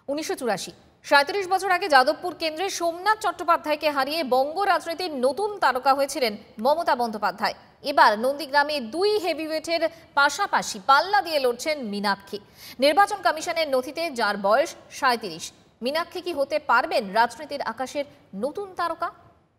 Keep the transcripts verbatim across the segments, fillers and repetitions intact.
উনিশশো চুরাশি সাঁত্রিশ বছর আগে যাদবপুর কেন্দ্রে সোমনাথ চট্টোপাধ্যায়কে হারিয়ে বঙ্গ রাজনীতির নতুন তারকা হয়েছিলেন মমতা বন্দ্যোপাধ্যায়। এবার নন্দীগ্রামে দুই হেভিওয়েটের পাশাপাশি পাল্লা দিয়ে লড়ছেন মীনাক্ষী। নির্বাচন কমিশনের নথিতে যার বয়স সাঁত্রিশ, মীনাক্ষী কি হতে পারবেন রাজনীতির আকাশের নতুন তারকা?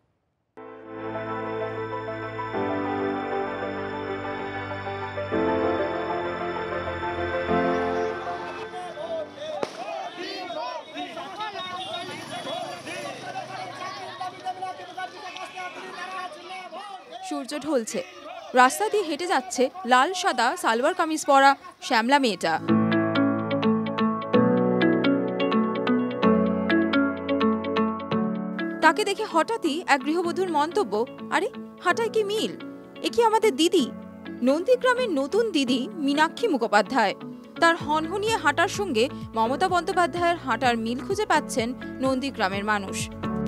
সূর্য ঢলছে, রাস্তা দিয়ে হেঁটে যাচ্ছে লাল সাদা সালোয়ার কামিজ পরা শ্যামলা মেয়েটা। তাকে দেখে হঠাৎই এক গৃহবধূর মন্তব্য, আরে হাঁটায় কি মিল, এ কি আমাদের দিদি, নন্দীগ্রামের নতুন দিদি মীনাক্ষী মুখোপাধ্যায়। তার হনহনিয়ে হাঁটার সঙ্গে মমতা বন্দ্যোপাধ্যায়ের হাঁটার মিল খুঁজে পাচ্ছেন নন্দীগ্রামের মানুষ।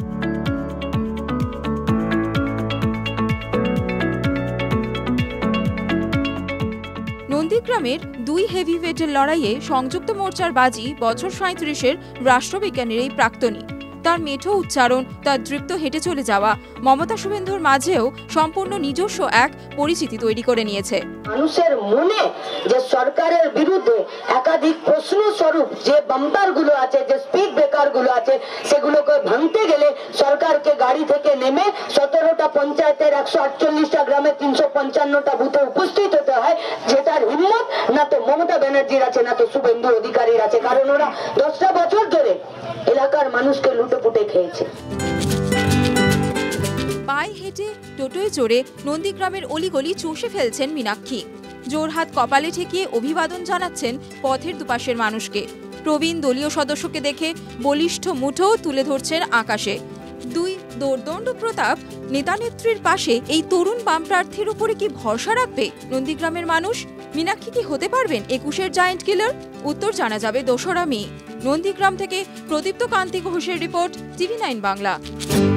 নন্দীগ্রামের দুই হেভিওয়েটের লড়াইয়ে সংযুক্ত মোর্চার বাজি বছর সাঁত্রিশের রাষ্ট্রবিজ্ঞানের এই প্রাক্তনী। তার মেঠো উচ্চারণ, তার দৃপ্ত হেঁটে চলে যাওয়া মমতা শুভেন্দুর মাঝেও সম্পূর্ণ নিজস্ব এক পরিচিতি তৈরি করে নিয়েছে। মানুষের মনে যে সরকারের বিরুদ্ধে একাধিক প্রশ্ন স্বরূপ যে বাম্পার গুলো আছে, যে স্পিড ব্রেকার গুলো আছে, সেগুলোকে ভাঙতে গেলে সরকারকে গাড়ি থেকে নেমে সতেরোটা পঞ্চায়েতের একশো আটচল্লিশটা গ্রামে তিনশো পঞ্চান্নটা বুথে উপস্থিত হতে হয়, যেটার হিম্মত না তো মমতা ব্যানার্জির আছে না তো শুভেন্দু অধিকারীর আছে, কারণ ওরা দশটা বছর ধরে এলাকার মানুষকে লুটে পুটে খেয়েছে। পায়ে হেঁটে টোটোয় চড়ে নন্দীগ্রামের অলিগলি চষে ফেলছেন মীনাক্ষী। জোরহাত কপালে ঠেকিয়ে অভিবাদন জানাচ্ছেন পথের দুপাশের মানুষকে। প্রবীণ দলীয় সদস্যকে দেখে বলিষ্ঠ মুঠো তুলে ধরছেন আকাশে। দুই দোর্দণ্ড প্রতাপ নেতানেত্রীর পাশে এই তরুণ বাম প্রার্থীর উপরে কি ভরসা রাখবে নন্দীগ্রামের মানুষ? মীনাক্ষী কি হতে পারবেন একুশের জায়েন্ট কিলার? উত্তর জানা যাবে দোসরা মে। নন্দীগ্রাম থেকে প্রদীপ্ত কান্তি ঘোষের রিপোর্ট, টিভি নাইন বাংলা।